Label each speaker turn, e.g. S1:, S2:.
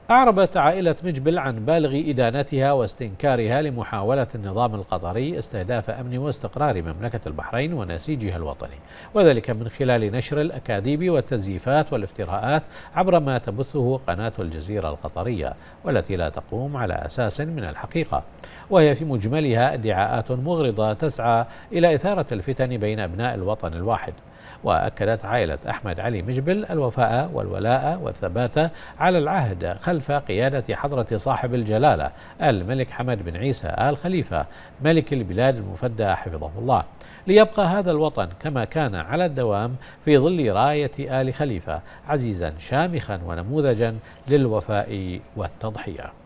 S1: أعربت عائلة مجبل عن بالغ إدانتها واستنكارها لمحاولة النظام القطري استهداف أمن واستقرار مملكة البحرين ونسيجها الوطني، وذلك من خلال نشر الأكاذيب والتزييفات والافتراءات عبر ما تبثه قناة الجزيرة القطرية، والتي لا تقوم على أساس من الحقيقة، وهي في مجملها ادعاءات مغرضة تسعى إلى إثارة الفتن بين أبناء الوطن الواحد. وأكدت عائلة أحمد علي مجبل الوفاء والولاء والثبات على العهد خلف قيادة حضرة صاحب الجلالة الملك حمد بن عيسى آل خليفة ملك البلاد المفدى حفظه الله، ليبقى هذا الوطن كما كان على الدوام في ظل راية آل خليفة عزيزا شامخا ونموذجا للوفاء والتضحية.